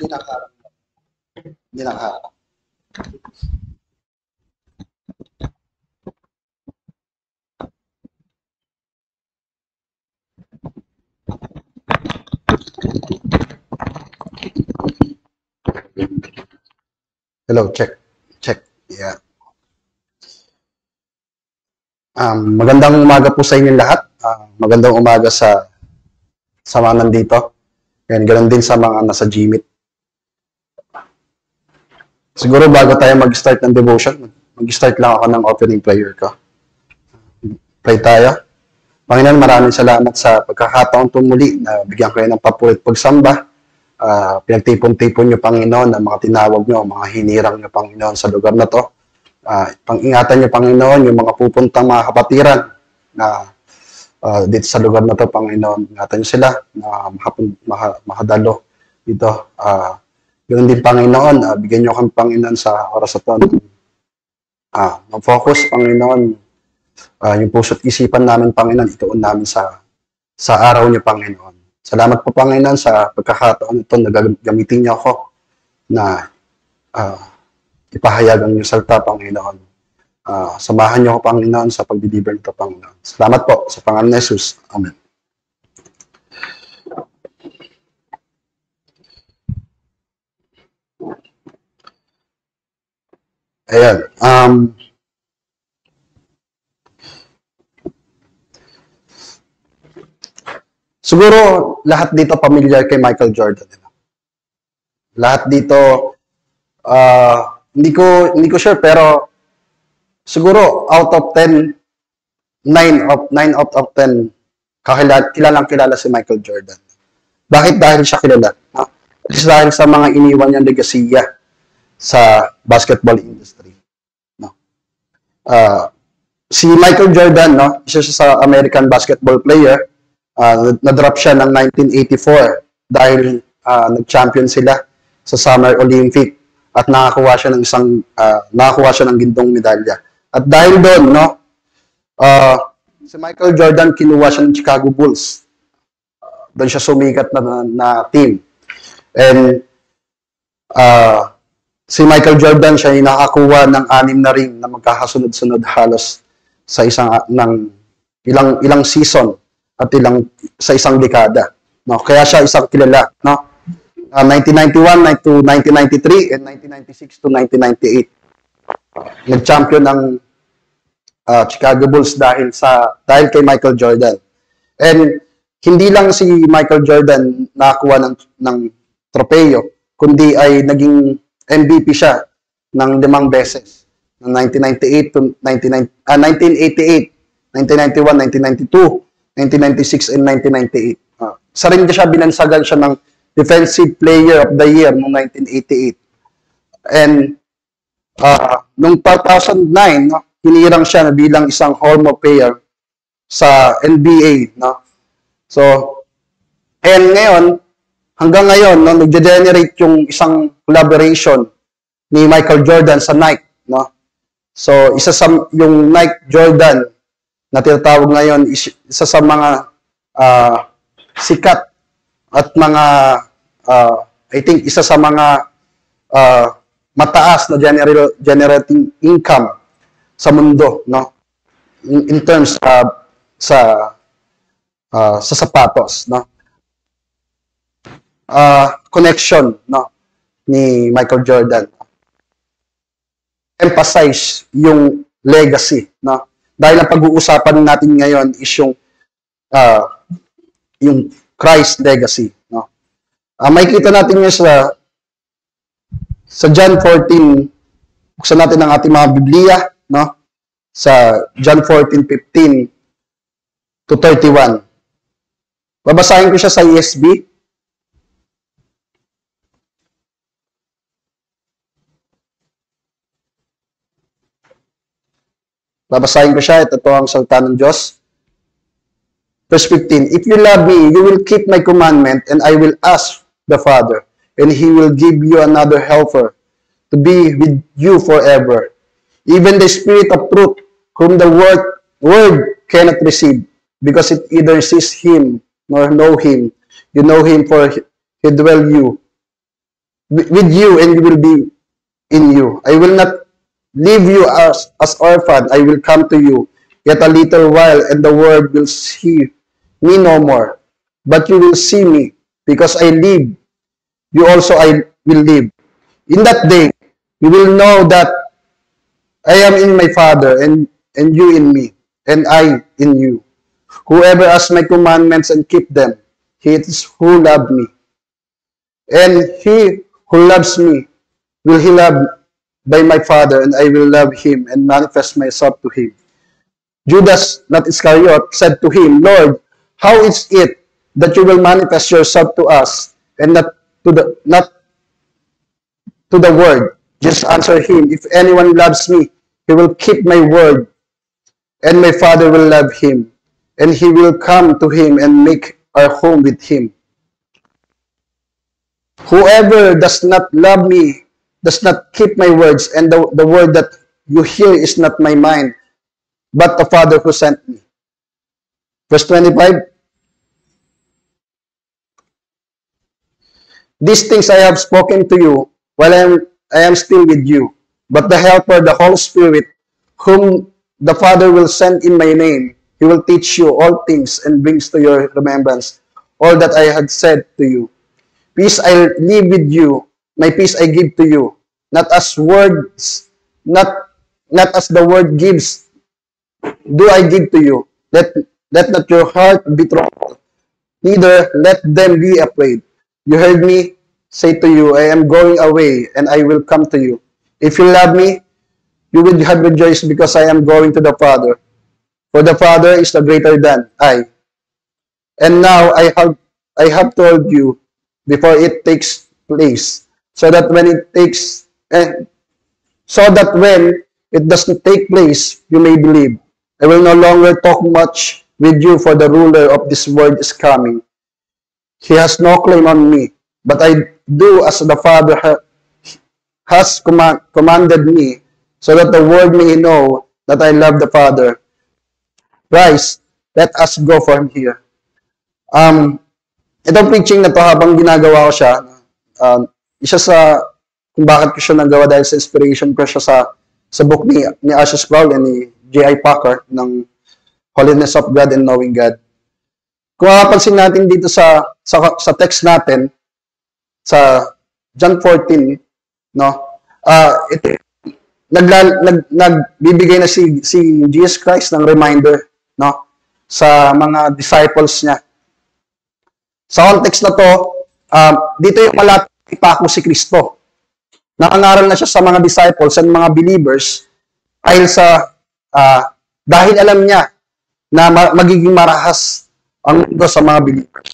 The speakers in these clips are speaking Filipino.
Hindi nakaharap. Hindi nakaharap. Hello, check. Check. Yeah. Magandang umaga po sa inyong lahat. Magandang umaga sa mga nandito. And ganoon din sa mga nasa Gmeet. Siguro bago tayo mag-start ng devotion, mag-start lang ako ng opening prayer ko. Pray tayo. Panginoon, maraming salamat sa pagkakataon tumuli na bigyan kayo ng papulit pagsamba. Pinagtipon-tipon niyo, Panginoon, ang mga tinawag niyo, mga hinirang niyo, Panginoon, sa lugar na to. Pang-ingatan niyo, Panginoon, yung mga pupuntang mga kapatiran na dito sa lugar na to, Panginoon. Ingatan niyo sila na makadalo dito. Ganoon din, Panginoon, bigyan niyo kami, Panginoon, sa oras na to. Mag-focus, Panginoon, yung puso't isipan namin, Panginoon, ituon namin sa araw niyo, Panginoon. Salamat po, Panginoon, sa pagkakataon ito na gamitin niyo ako na ipahayag ang iyong salita, Panginoon. Samahan niyo ako, Panginoon, sa pag-deliver nito, Panginoon. Salamat po sa pangalan ni Jesus. Amen. Ayan. Siguro lahat dito familiar kay Michael Jordan. Lahat dito hindi ko sure, pero siguro out of 10, 9 out of 10 kilala si Michael Jordan. Bakit dahil siya kilala? Dahil sa mga iniwan niyang legasiya sa basketball industry. Si Michael Jordan, isa siya sa American basketball player. Na-drop siya ng 1984 dahil nag-champion sila sa Summer Olympic at nakakuha siya ng gintong medalya. At dahil doon, si Michael Jordan kinuha siya ng Chicago Bulls. Doon siya sumikat na team. And si Michael Jordan siya yung nakakuha ng 6 na ring na magkakasunod-sunod halos sa ilang season at sa isang dekada. Kaya siya isang kilala. 1991 to 1993 and 1996 to 1998. Nag-champion ng Chicago Bulls dahil kay Michael Jordan. And hindi lang si Michael Jordan nakakuha ng tropeo, kundi ay naging MVP siya ng 5 beses. Ng 1998 to 1988, 1991, 1992, 1996 and 1998. Sa rin siya, binansagan siya ng Defensive Player of the Year noong 1988. And noong 2009, hinirang siya na bilang isang Hall of Player sa NBA. So, and ngayon, hanggang ngayon, nag-generate yung isang collaboration ni Michael Jordan sa Nike. So, yung Nike Jordan na tinatawag ngayon, isa sa mga sikat at mga, I think, isa sa mga mataas na generating income sa mundo, in terms sa sapatos, connection, ni Michael Jordan. Emphasize yung legacy, dahil ang pag-uusapan natin ngayon is yung Christ legacy. Makikita natin yun sa John 14. Buksan natin ang ating mga Biblia, sa John 14:15 to 31. Babasahin ko siya sa ESV. Babasahin ko siya. Ito ang salita ng Diyos. Verse 15, if you love me, you will keep my commandment, and I will ask the Father, and He will give you another helper to be with you forever. Even the Spirit of truth, whom the word cannot receive, because it either sees Him nor know Him. You know Him, for He dwell you, with you, and you will be in you. I will not leave you as orphan. I will come to you. Yet a little while, and the world will see me no more. But you will see me, because I live. You also I will live. In that day, you will know that I am in my Father, and you in me, and I in you. Whoever has my commandments and keep them, he it is who loved me. And he who loves me will he love by my Father, and I will love him and manifest myself to him. Judas, not Iscariot, said to him, Lord, how is it that you will manifest yourself to us and not to the world? Jesus answered him, if anyone loves me, he will keep my word, and my Father will love him, and he will come to him and make our home with him. Whoever does not love me does not keep my words, and the word that you hear is not my mind, but the Father who sent me. Verse 25, these things I have spoken to you while I am still with you. But the Helper, the Holy Spirit, whom the Father will send in my name, he will teach you all things and brings to your remembrance all that I had said to you. Peace I leave with you, my peace I give to you. Not as words, not as the word gives, do I give to you. Let not your heart be troubled, neither let them be afraid. You heard me say to you, I am going away, and I will come to you. If you love me, you will have rejoiced because I am going to the Father. For the Father is the greater than I. And now I have told you before it takes place, so that when it takes so that when it doesn't take place, you may believe. I will no longer talk much with you, for the ruler of this world is coming. He has no claim on me, but I do as the Father has commanded me, so that the world may know that I love the Father. Rise, let us go from here. Itong preaching na to, habang ginagawa ko siya, isa sa kung bakit ko siya nagawa dahil sa inspiration ko siya sa book ni Asher Sproul and ni J.I. Packer ng Holiness of God and Knowing God. Kung mapapansin natin dito sa text natin, sa John 14, no? Ito, nagbibigay na si Jesus Christ ng reminder, no? Sa mga disciples niya. Sa context na to, dito yung malapit pa ako si Kristo. Nakangaral na siya sa mga disciples and mga believers dahil alam niya na magiging marahas ang mundo sa mga believers.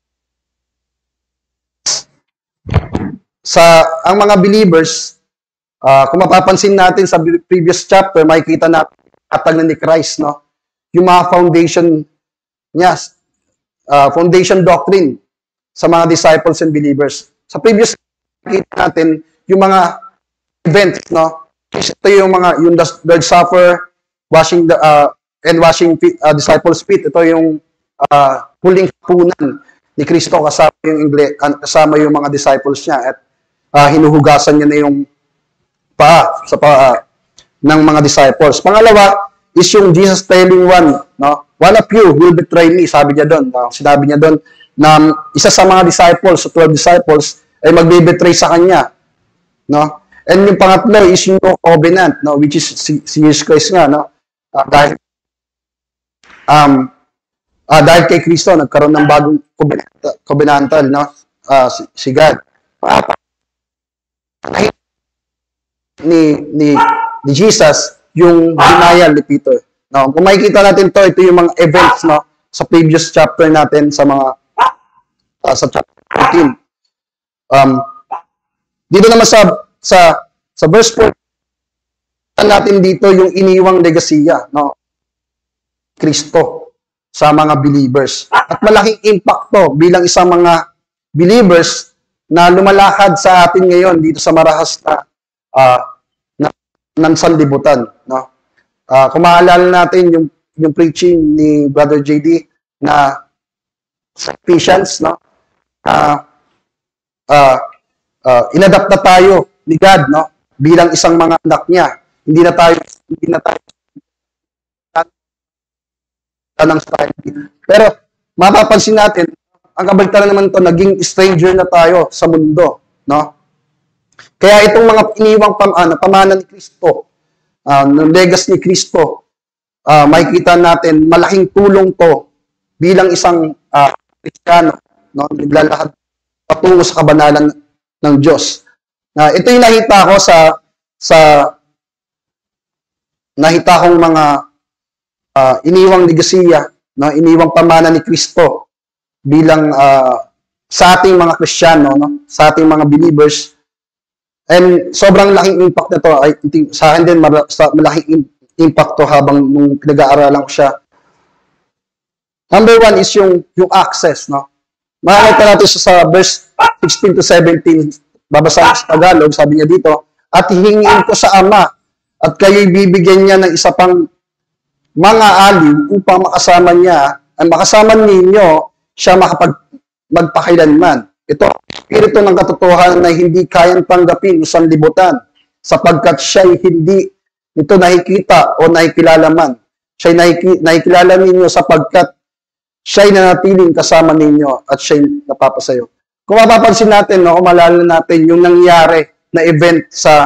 Ang mga believers, kung mapapansin natin sa previous chapter, makikita natin atag na ni Christ, no? Yung mga foundation niya, foundation doctrine sa mga disciples and believers. Sa previous makikita natin yung mga events, no? Ito yung Lord's Supper, washing disciples' feet. Ito yung huling hapunan ni Kristo kasama yung mga disciples niya, at hinuhugasan niya na yung paa ng mga disciples. Pangalawa is yung Jesus telling one, no? One of you will betray me, sabi niya doon. Sinabi niya doon na isa sa mga disciples, sa 12 disciples, ay magbe-betray sa kanya, no? And yung pangatlo is yung covenant, no? Which is si Jesus Christ nga, no? Dahil kay Kristo nagkaroon ng bagong covenantal, no? Si God. Ni Jesus yung denial ni Peter. No, kung makikita natin ito yung mga events, no, sa previous chapter natin sa mga sa chapter 14. Dito naman sa verse 4 natin dito yung iniwang legasiya, no, Kristo sa mga believers. At malaking impact to bilang isang mga believers na lumalakad sa atin ngayon dito sa marahas na sanlibutan, no? Kung maalala natin yung preaching ni Brother JD na sa Ephesians, no? inadapt na tayo ni God, no? Bilang isang mga anak niya. Hindi na tayo ng society. Pero mapapansin natin, ang kabaligtaran naman to, naging stranger na tayo sa mundo, no? Kaya itong mga iniwang pamana ni Kristo, ng legacy ni Kristo, makikita natin malaking tulong to bilang isang Kristiyano, no? Naglalakad patungo sa kabanalan ng Diyos. Ito yung nakita ko nakita kong mga iniwang legasiya, no? Iniwang pamana ni Kristo bilang sa ating mga Kristiyano, no? Sa ating mga believers. And sobrang laking impact na to. I think, sa akin din, malaking impact to habang nung pinag-aaralan ko siya. Number 1 is yung access, no? Makakita natin sa verse 16 to 17, babasahin sa Tagalog, sabi niya dito, at hihingin ko sa Ama, at kayo'y bibigyan niya ng isa pang mga aliw upang makasama ninyo siya magpakailanman. Ito, espiritu ng katotohanan na hindi kayang tanggapin sa sanlibutan, sapagkat siya'y hindi ito nakikita o nakikilala man. Siya'y nakikilala ninyo sapagkat siya'y nanatiling kasama ninyo at siya'y napapasayo. Kung mapapansin natin, no, kung maalala natin yung nangyari na event sa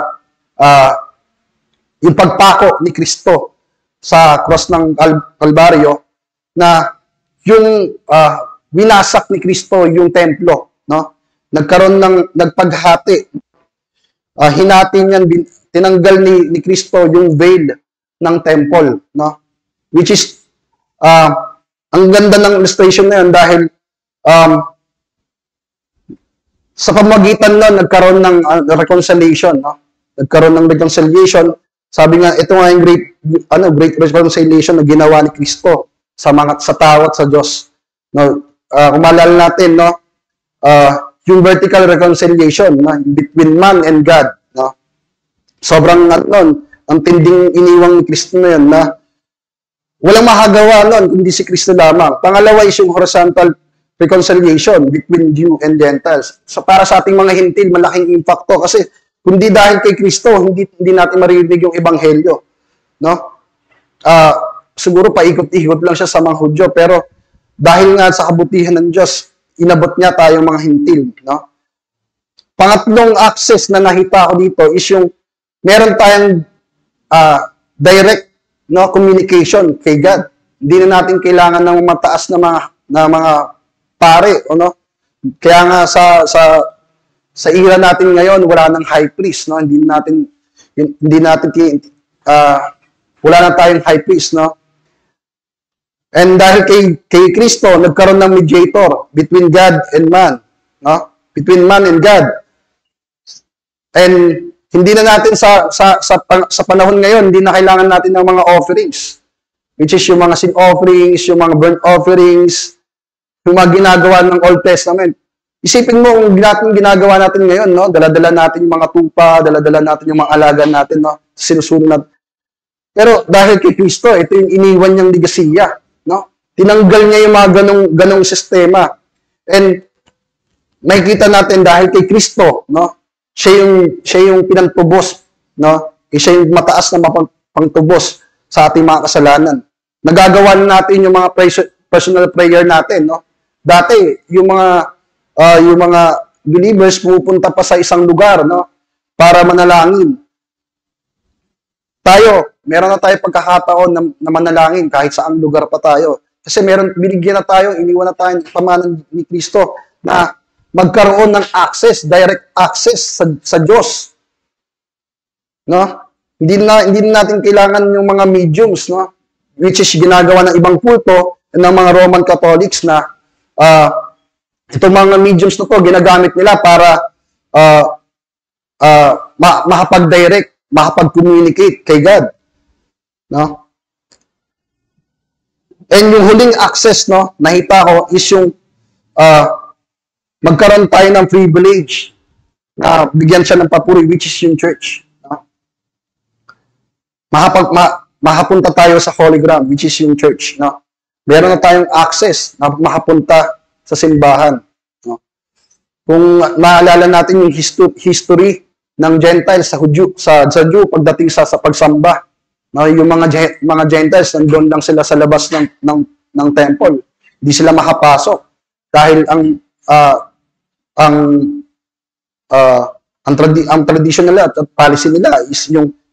yung pagpako ni Kristo sa cross ng Kalbaryo, na yung winasak ni Kristo yung templo, no? Nagpaghati. Hinati niyan, tinanggal ni Kristo yung veil ng temple, no? Which is ang ganda ng illustration na yun dahil sa pamagitan nun, nagkaroon ng reconciliation, no? Nagkaroon ng reconciliation. Sabi nga, ito nga yung great reconciliation na ginawa ni Kristo sa tao at sa Diyos. No? Kung maalala natin, no? Yung vertical reconciliation, no? Between man and God, no? Sobrang ang tinding iniwang ni Kristo na yun, na walang makagawa nun kundi si Kristo lamang. Pangalawa is yung horizontal reconciliation between Jew and Gentiles. So para sa ating mga hintil, malaking impact to kasi kundi dahil kay Kristo, hindi natin maririnig yung ebanghelyo, no? Siguro paikot-ikot lang siya sa mga Hudyo, pero dahil nga sa kabutihan ng Diyos, inabot niya tayong mga hintil, no? Pangatlong access na nakita ko dito is yung meron tayong direct, no, communication kay God. Hindi na natin kailangan ng mataas na mga pare, no? Kaya nga sa era natin ngayon, wala nang high priest, no? Wala na tayong high priest, no? And dahil kay Kristo, nagkaroon ng mediator between God and man, no? Between man and God. And hindi na natin sa panahon ngayon, hindi na kailangan natin ng mga offerings, which is yung mga sin offerings, yung mga burnt offerings, yung mga ginagawa ng Old Testament. Isipin mo kung ginagawa natin ngayon, no? Dala-dala natin yung mga tupa, dala-dala natin yung mga alaga natin, no? Sinusunod natin. Pero dahil kay Kristo, ito yung iniwan niyang ligasiya, no? Tinanggal niya yung mga ganong sistema. And makikita natin dahil kay Kristo, no? Siya yung pinantubos, no? Siya yung mataas na pangtubos sa ating mga kasalanan. Nagagawa natin yung mga personal prayer natin, no? Dati, yung mga believers pupunta pa sa isang lugar, no, para manalangin. Meron na tayo pagkakataon na manalangin kahit saang lugar pa tayo. Kasi binigyan na tayo, iniwan na tayo pamanan ni Kristo na magkaroon ng access, direct access sa Diyos. No? Hindi na natin kailangan yung mga mediums, no, which is ginagawa ng ibang kulto ng mga Roman Catholics na itong mga mediums na to, ginagamit nila para makapag-direct, makapag-communicate kay God. No? And yung huling access, no, nakita ko is yung magkaroon tayo ng privilege na bigyan siya ng papuri, which is yung church. No? Makapunta tayo sa holy ground, which is yung church. No? Meron na tayong access na makapunta sa simbahan. No? Kung maalala natin yung history ng Gentiles sa Jew pagdating sa pagsamba, no, yung mga Gentiles nandoon lang sila sa labas ng temple. Hindi sila makapasok dahil ang ang tradition nila at policy nila is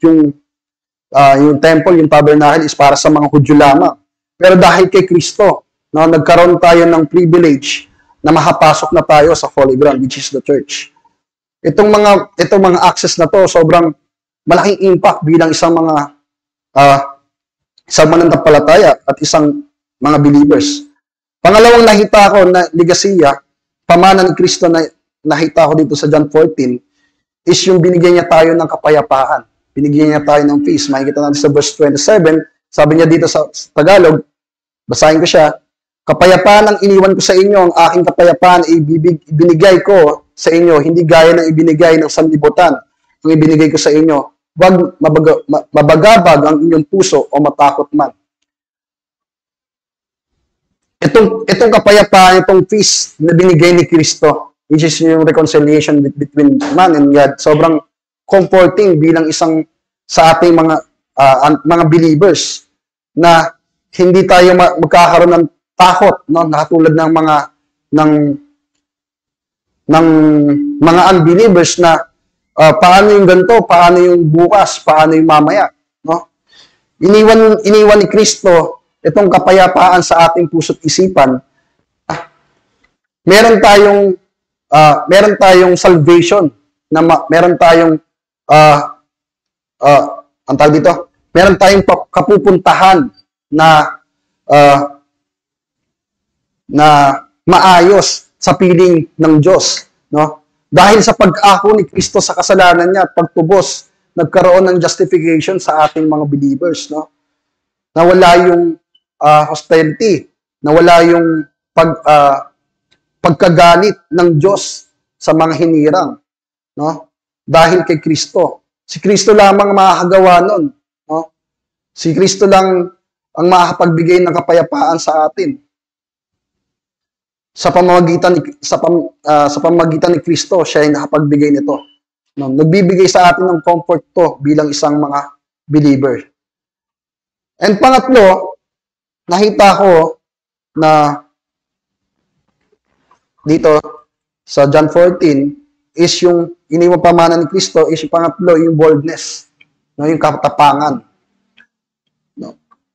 yung temple, yung tabernacle is para sa mga Hudyo lamang. Pero dahil kay Kristo, no, nagkaroon tayo ng privilege na makapasok na tayo sa holy ground, which is the church. Itong mga access na to, sobrang malaking impact bilang isang mananampalataya at isang mga believers. Pangalawang nakita ko na ligasiya, pamana ni Kristo na nakita ko dito sa John 14, is yung binigyan niya tayo ng kapayapaan. Binigyan niya tayo ng peace. Makikita natin sa verse 27, sabi niya dito sa Tagalog, basahin ko siya, kapayapaan ang iniwan ko sa inyo, ang aking kapayapaan ay ibinigay ko sa inyo, hindi gaya ng ibinigay ng sanlibutan. Ang ibinigay ko sa inyo, wag mabagabag ang inyong puso o matakot man. Itong kapayapaan, itong peace na binigay ni Kristo, which is yung reconciliation between man and God, sobrang comforting bilang isang sa ating mga believers na hindi tayo magkakaroon ng takot, no, nakatulad ng mga unbelievers na paano yung ganito, paano yung bukas, paano yung mamaya, no? Iniwan ni Kristo itong kapayapaan sa ating puso't isipan. Meron tayong salvation, na meron tayong ang tawag dito, meron tayong kapupuntahan na maayos sa piling ng Diyos, no? Dahil sa pag-ako ni Kristo sa kasalanan niya at pagtubos, nagkaroon ng justification sa ating mga believers, no? Nawala yung hostility, nawala yung pagkagalit ng Diyos sa mga hinirang, no? Dahil kay Kristo. Si Kristo lamang makakagawa nun, no? Si Kristo lang ang makakapagbigay ng kapayapaan sa atin. Sa pamamagitan ni Kristo, siya ay nakapagbigay nito. No? Nagbibigay sa atin ng comfort to bilang isang mga believer. And pangatlo, nakita ko na dito sa John 14 is yung iniwang pamana ni Kristo is yung pangatlo, yung boldness, no? Yung katapangan. No?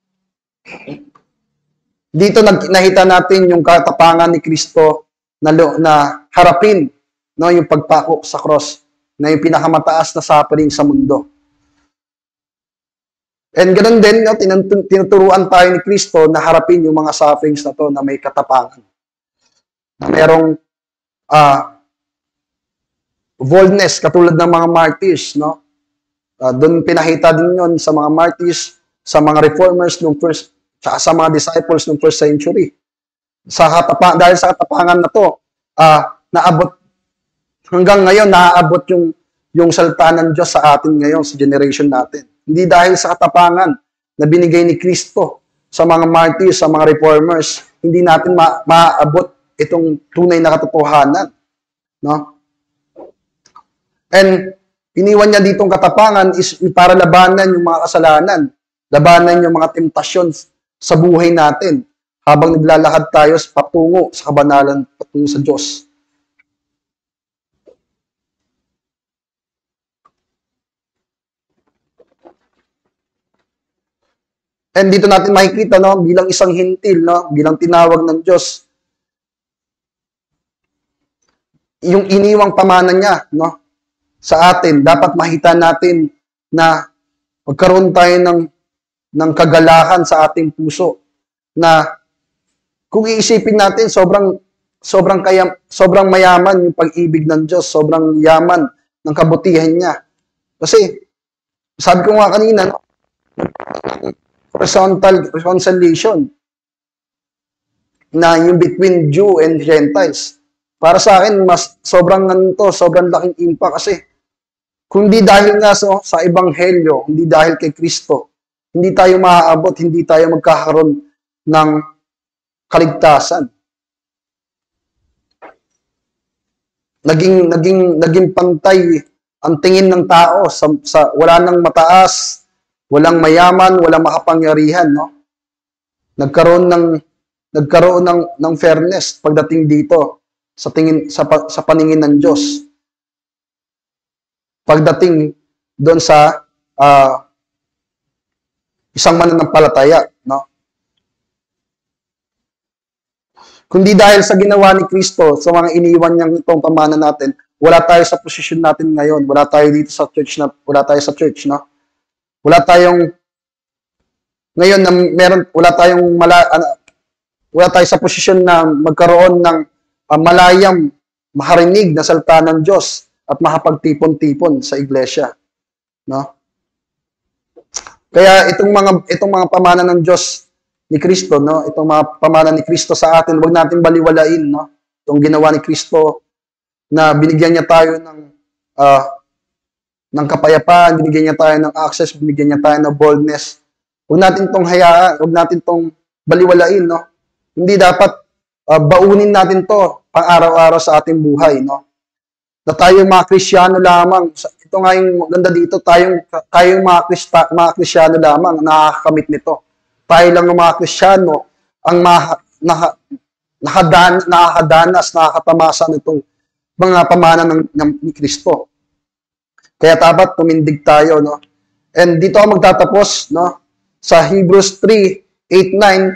Dito nakita natin yung katapangan ni Kristo na harapin, no, yung pagpako sa cross, na yung pinakamataas na suffering sa mundo. And ganoon din, no, tinuturuan tayo ni Kristo na harapin yung mga sufferings na to na may katapangan. Na merong boldness, katulad ng mga martyrs, no? Doon pinakita din yon sa mga martyrs, sa mga reformers nung first, sa mga disciples ng first century. Dahil sa katapangan na to, naabot, hanggang ngayon, naaabot yung salita ng Diyos sa atin ngayon, sa generation natin. Hindi dahil sa katapangan na binigay ni Kristo sa mga martyrs, sa mga reformers, hindi natin maaabot itong tunay na katotohanan. No? And iniwan niya ditong katapangan is para labanan yung mga kasalanan, labanan yung mga temptations sa buhay natin habang naglalakad tayo patungo sa kabanalan, patungo sa Diyos. And dito natin makikita, no, bilang isang hintil, no, bilang tinawag ng Diyos, yung iniwang pamana niya, no, sa atin, dapat makita natin na magkaroon tayo ng kagalakan sa ating puso, na kung iisipin natin, sobrang mayaman yung pag-ibig ng Diyos, sobrang yaman ng kabutihan niya. Kasi, sabi ko nga kanina, horizontal reconciliation na yung between Jew and Gentiles. Para sa akin, sobrang laking impact kasi kung di dahil nga sa Ebanghelyo, hindi dahil kay Kristo, hindi tayo maaabot, hindi tayo magkakaroon ng kaligtasan. naging pantay ang tingin ng tao sa wala nang mataas, walang mayaman, walang makapangyarihan, no? Nagkaroon ng fairness pagdating dito sa paningin ng Diyos. Pagdating doon sa isang mananampalataya, no? Kundi dahil sa ginawa ni Kristo, sa mga iniwan niyang itong pamana natin, wala tayo sa posisyon natin ngayon. Wala tayo dito sa church wala tayo sa church, no? Wala tayong ngayon na wala tayo sa posisyon na magkaroon ng malayang maharinig na salita ng Diyos at makapagtipon-tipon sa iglesia, no? Kaya itong mga pamana ng Diyos ni Kristo, no? Itong mga pamana ni Kristo sa atin, huwag natin baliwalain, no? Itong ginawa ni Kristo na binigyan niya tayo ng kapayapaan, binigyan niya tayo ng access, binigyan niya tayo ng boldness. Huwag natin tong hayaan, huwag natin tong baliwalain, no? Hindi dapat baunin natin to pang araw-araw sa ating buhay, no? Na tayong mga Kristiyano lamang. Ito nga yung maganda dito, tayong mga Kristiyano lamang nakakakamit nito. Tayo lang ng mga Kristiyano ang nakakadanas, nakakatamasa nitong mga pamana ni Kristo. Kaya dapat tumindig tayo, no? And dito ako magtatapos, no? Sa Hebrews 3:8-9,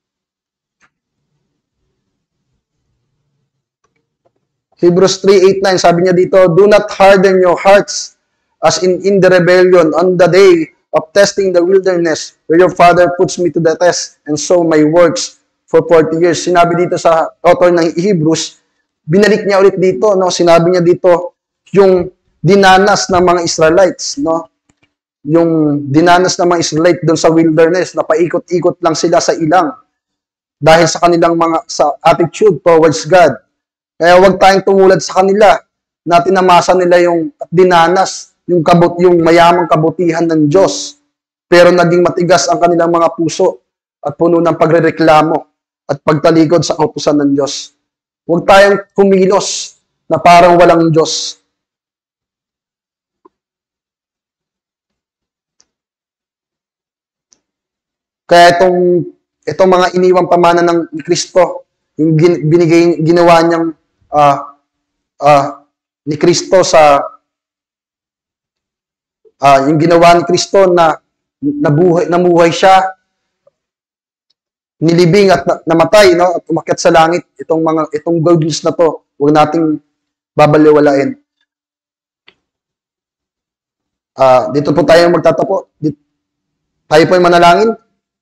Hebrews 3:8-9, sabi niya dito, do not harden your hearts as in the rebellion on the day of testing the wilderness where your father puts me to the test and saw my works for 40 years. Sinabi dito sa author ng Hebrews, binalik niya ulit dito, no? Sinabi niya dito yung dinanas ng mga Israelites, no? Yung dinanas ng mga Israelites doon sa wilderness, na paikot-ikot lang sila sa ilang dahil sa kanilang sa attitude towards God. Kaya huwag tayong tumulad sa kanila na tinamasa nila yung dinanas, yung mayamang kabutihan ng Diyos. Pero naging matigas ang kanilang mga puso at puno ng pagrereklamo at pagtalikod sa kautusan ng Diyos. Huwag tayong kumilos na parang walang Diyos. Kaya itong mga iniwang pamana ng Kristo, yung ginawa niyang ni Kristo yung ginawa ni Kristo na namuhay siya, nilibing at namatay, no? At umakyat sa langit. Itong good news na to, huwag nating babaliwalain. Dito po tayo magtatapo. Tayo po ay manalangin.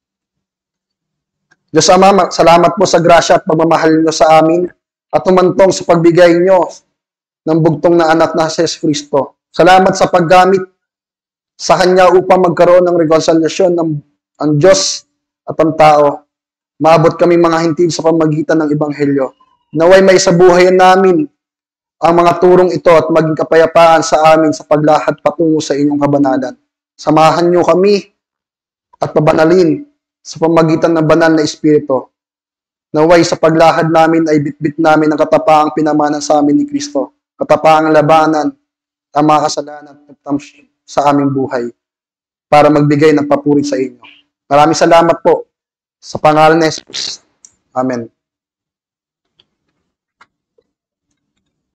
Diyos Ama, salamat po sa grasya at pagmamahal niyo sa amin at tumantong sa pagbigay niyo ng bugtong na anak na si Jesus Kristo. Salamat sa paggamit sa Kanya upang magkaroon ng reconciliation ng ang Diyos at ang tao. Maabot kami mga hintil sa pamagitan ng Ebanghelyo. Naway may sabuhayan namin ang mga turong ito at maging kapayapaan sa amin sa paglahad patungo sa inyong kabanalan. Samahan niyo kami at pabanalin sa pamagitan ng banal na Espiritu. Naway sa paglahad namin ay bitbit namin ang katapaang pinamana sa amin ni Kristo. Katapaang labanan ang mga kasalanan sa aming buhay para magbigay ng papuri sa inyo. Maraming salamat po sa pangalan ni Jesus. Amen.